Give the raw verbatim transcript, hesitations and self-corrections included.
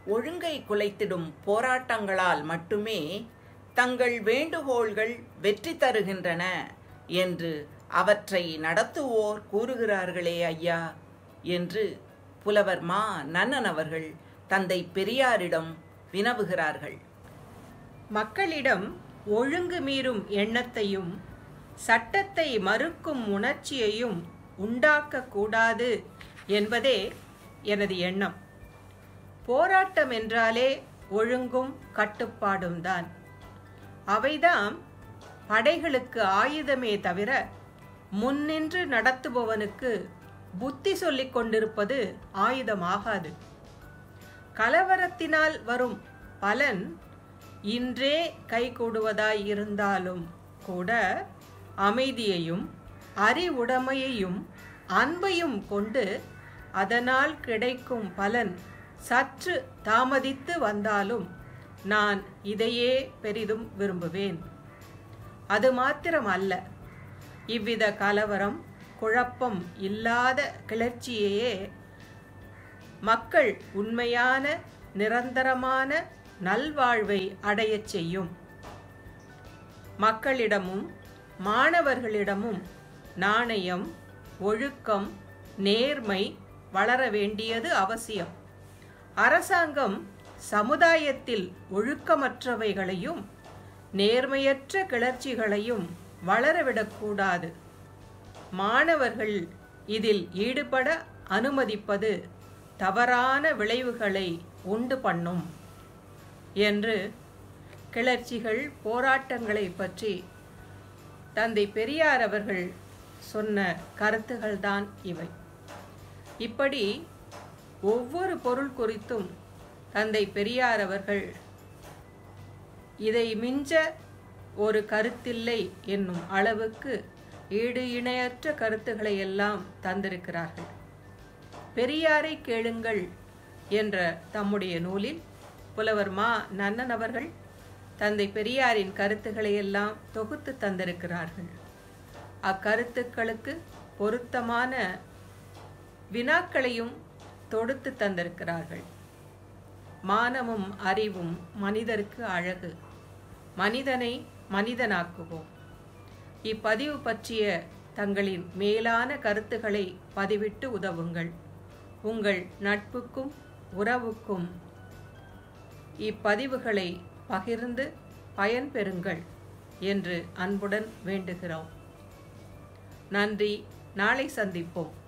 ஒழுங்கை குலைத்திடும் போராட்டங்களால் மட்டுமே தங்கள் வேண்டுகோள்கள் வெற்றி தருகின்றன என்று அவற்றை நடத்துவோர் கூறுகிறார்களே ஐயா என்று புலவர் மா நன்னன் அவர்கள் தந்தை பெரியாரிடம் வினவுகிறார்கள். மக்களிடம் ஒழுங்கு மீறும் எண்ணத்தையும் சட்டத்தை மறுக்கும் உணர்ச்சியையும் உண்டாக்கக்கூடாது என்பதே எனது எண்ணம். போராட்டம் என்றாலே ஒழுங்கும் கட்டுப்பாடும் தான். அவைதாம் படைகளுக்கு ஆயுதமே தவிர முன்னின்று நடத்துபவனுக்கு புத்தி சொல்லிக் கொண்டிருப்பது ஆயுதமாகாது. கலவரத்தினால் வரும் பலன் இன்றே கைகூடுவதாய் இருந்தாலும் கூட அமைதியையும் அறிவுடைமையையும் அன்பையும் கொண்டு அதனால் கிடைக்கும் பலன் சற்று தாமதித்து வந்தாலும் நான் இதையே பெரிதும் விரும்புவேன். அது மாத்திரம் அல்ல, இவ்வித கலவரம் குழப்பம் இல்லாத கிளர்ச்சியையே மக்கள் உண்மையான நிரந்தரமான நல்வாழ்வை அடையச் செய்யும். மக்களிடமும் மாணவர்களிடமும் நாணயம், ஒழுக்கம், நேர்மை வளர வேண்டியது அவசியம். அரசாங்கம் சமுதாயத்தில் ஒழுக்கமற்றவைகளையும் நேர்மையற்ற கிளர்ச்சிகளையும் வளரவிடக்கூடாது. மாணவர்கள் இதில் ஈடுபட அனுமதிப்பது தவறான விளைவுகளை உண்டு பண்ணும் என்று கிளர்ச்சிகள் போராட்டங்களை பற்றி தந்தை பெரியார் அவர்கள் சொன்ன கருத்துகள்தான் இவை. இப்படி ஒவ்வொரு பொருள் குறித்தும் தந்தை பெரியார் அவர்கள் இதை மிஞ்ச ஒரு கருத்தில்லை என்னும் அளவுக்கு ஈடு இணையற்ற கருத்துக்களை எல்லாம் தந்திருக்கிறார்கள். பெரியாரை கேளுங்கள் என்ற தம்முடைய நூலில் புலவர் மா நன்னன் அவர்கள் தந்தை பெரியாரின் கருத்துக்களை எல்லாம் தொகுத்து தந்திருக்கிறார்கள். அக்கருத்துக்களுக்கு பொருத்தமான வினாக்களையும் தொடுத்து தந்திருக்கிறார்கள். மானமும் அறிவும் மனிதருக்கு அழகு, மனிதனை மனிதனாக்குவோம். இப்பதிவு பற்றிய தங்களின் மேலான கருத்துக்களை பதிவிட்டு உதவுங்கள். உங்கள் நட்புக்கும் உறவுக்கும் இப்பதிவுகளை பகிர்ந்து பயன்பெறுங்கள் என்று அன்புடன் வேண்டுகிறோம். நன்றி. நாளை சந்திப்போம்.